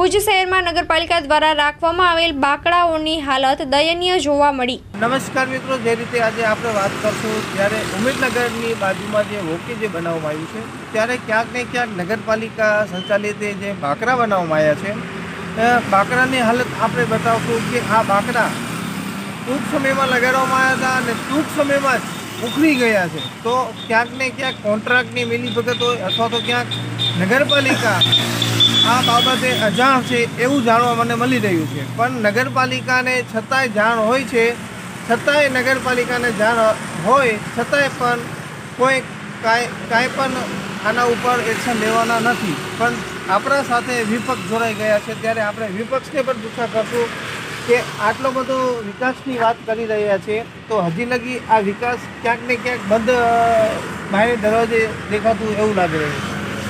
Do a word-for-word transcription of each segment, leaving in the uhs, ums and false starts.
ભુજ શહેરમાં નગરપાલિકા દ્વારા રાખવામાં આવેલ બાકડાઓની હાલત દયનીય જોવા મળી। નમસ્કાર મિત્રો, જે રીતે આજે આપણે વાત કરશું ત્યારે ઉમેદનગરની બાજુમાં જે વોકી જે બનાવવામાં આવ્યું છે ત્યારે ક્યાંક ને ક્યાંક નગરપાલિકા સંચાલિત જે બાકડા બનાવવામાં આવ્યા છે, બાકડાની હાલત આપણે બતાવશું કે આ બાકડા ટૂંક સમયમાં લગાડવામાં આવ્યા હતા અને ટૂંક સમયમાં જ ઉખડી ગયા છે। તો ક્યાંક ને ક્યાંક કોન્ટ્રાક્ટની મિલીભગત હોય અથવા તો ક્યાંક નગરપાલિકા આ બાબતે અજાણ છે એવું જાણવા મને મળી રહ્યું છે। પણ નગરપાલિકાને છતાંય જાણ હોય છે, છતાંય નગરપાલિકાને જાણ હોય છતાંય પણ કોઈ કાંઈ કાંઈ પણ આના ઉપર એક્શન લેવાના નથી। પણ આપણા સાથે વિપક્ષ જોડાઈ ગયા છે ત્યારે આપણે વિપક્ષને પણ પૂછા કરશું કે આટલો બધો વિકાસની વાત કરી રહ્યા છે તો હજી લગી આ વિકાસ ક્યાંક ને ક્યાંક બંધ બાહ્ય દરવાજે દેખાતું એવું લાગી રહ્યું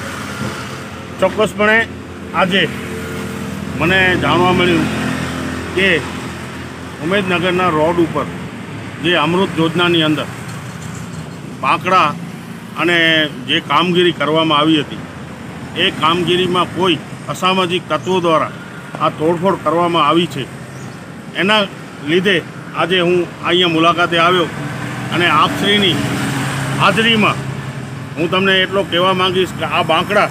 છે। ચોક્કસપણે આજે મને જાણવા મળ્યું કે ઉમેદનગરના રોડ ઉપર જે અમૃત યોજનાની અંદર બાકડા અને જે કામગીરી કરવામાં આવી હતી એ કામગીરીમાં કોઈ અસામાજિક તત્વો દ્વારા આ તોડફોડ કરવામાં આવી છે। એના લીધે આજે હું અહીંયા મુલાકાતે આવ્યો અને આપશ્રીની હાજરીમાં હું તમને એટલો કહેવા માંગીશ કે આ બાંકડા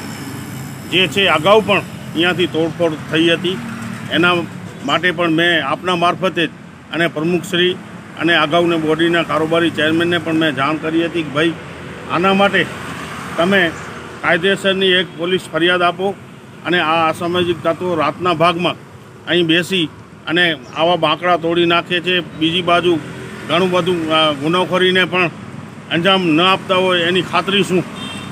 જે છે અગાઉ પણ અહીંયાથી તોડફોડ થઈ હતી, એના માટે પણ મેં આપના મારફતે જ અને પ્રમુખશ્રી અને અગાઉને બોડીના કારોબારી ચેરમેનને પણ મેં જાણ કરી હતી કે ભાઈ આના માટે તમે કાયદેસરની એક પોલીસ ફરિયાદ આપો અને આ અસામાજિક તત્વો રાતના ભાગમાં અહીં બેસી અને આવા બાંકડા તોડી નાખે છે, બીજી બાજુ ઘણું બધું ગુનાખોરીને પણ અંજામ ન આપતા હોય એની ખાતરી શું?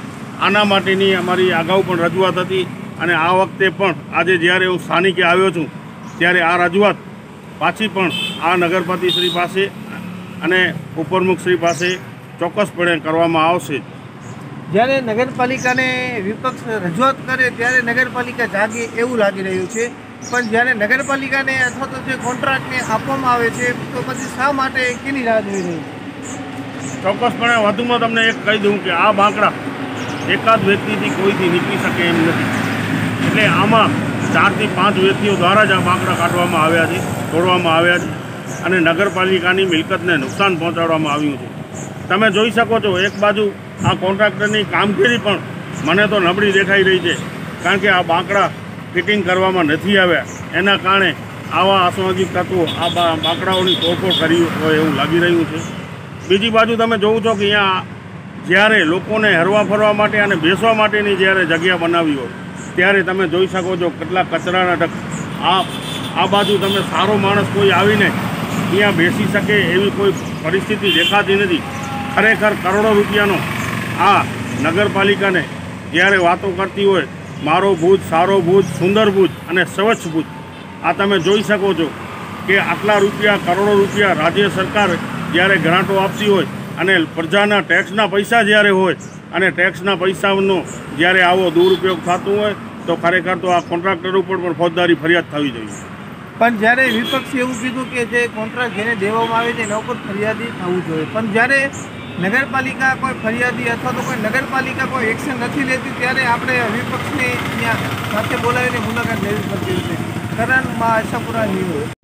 આના માટેની અમારી અગાઉ પણ રજૂઆત હતી અને આ વખતે પણ આજે જ્યારે હું સ્થાનિકે આવ્યો છું ત્યારે આ રજૂઆત પાછી પણ આ નગરપતિશ્રી પાસે અને ઉપપ્રમુખશ્રી પાસે ચોક્કસપણે કરવામાં આવશે। જ્યારે નગરપાલિકાને વિપક્ષ રજૂઆત કરે ત્યારે નગરપાલિકા જાગે એવું લાગી રહ્યું છે, પણ જ્યારે નગરપાલિકાને અથવા તો જે કોન્ટ્રાક્ટને આપવામાં આવે છે તો પછી શા માટે કેની રાહ જોઈ રહ્યું છે? ચોક્કસપણે વધુમાં તમને એક કહી દઉં કે આ બાંકડા એકાદ વ્યક્તિથી કોઈથી નીકળી શકે એમ નથી, એટલે આમાં ચારથી પાંચ વ્યક્તિઓ દ્વારા જ આ બાંકડા કાઢવામાં આવ્યા છે, તોડવામાં આવ્યા છે અને નગરપાલિકાની મિલકતને નુકસાન પહોંચાડવામાં આવ્યું છે। તમે જોઈ શકો છો એક બાજુ આ કોન્ટ્રાક્ટરની કામગીરી પણ મને તો નબળી દેખાઈ રહી છે, કારણ કે આ બાંકડા ફિટિંગ કરવામાં નથી આવ્યા, એના કારણે આવા અસામાજિક તત્વો આ બાંકડાઓની તોડફોડ કરી હોય એવું લાગી રહ્યું છે। બીજી બાજુ તમે જોવો છો કે અહીંયા જ્યારે લોકોને હરવા ફરવા માટે અને બેસવા માટેની જ્યારે જગ્યા બનાવી હોય ત્યારે તમે જોઈ શકો છો કેટલા કચરાના ઢગ, આ આ બાજુ તમે સારો માણસ કોઈ આવીને અહીંયા બેસી શકે એવી કોઈ પરિસ્થિતિ દેખાતી નથી। ખરેખર કરોડો રૂપિયાનો આ નગરપાલિકાને જ્યારે વાતો કરતી હોય મારો ભુજ, સારો ભુજ, સુંદર ભુજ અને સ્વચ્છ ભુજ, આ તમે જોઈ શકો છો કે આટલા રૂપિયા, કરોડો રૂપિયા રાજ્ય સરકાર જ્યારે ગ્રાન્ટો આપતી હોય અને પ્રજાના ટેક્સના પૈસા જ્યારે હોય અને ટેક્સના પૈસાનો જ્યારે આવો દુરુપયોગ થતો હોય તો ખરેખર તો આ કોન્ટ્રાક્ટર ઉપર પણ ફોજદારી ફરિયાદ થવી જોઈએ। પણ જ્યારે વિપક્ષે એવું કીધું કે જે કોન્ટ્રાક્ટ જેને દેવામાં આવે છે એના ઉપર ફરિયાદી થવું જોઈએ, પણ જ્યારે નગરપાલિકા કોઈ ફરિયાદી અથવા તો કોઈ નગરપાલિકા કોઈ એક્શન નથી લેતી ત્યારે આપણે વિપક્ષને ત્યાં સાથે બોલાવીને મુલાકાત લેવી પડતી છે। કરણમાં આશાપુરા ન્યૂઝ।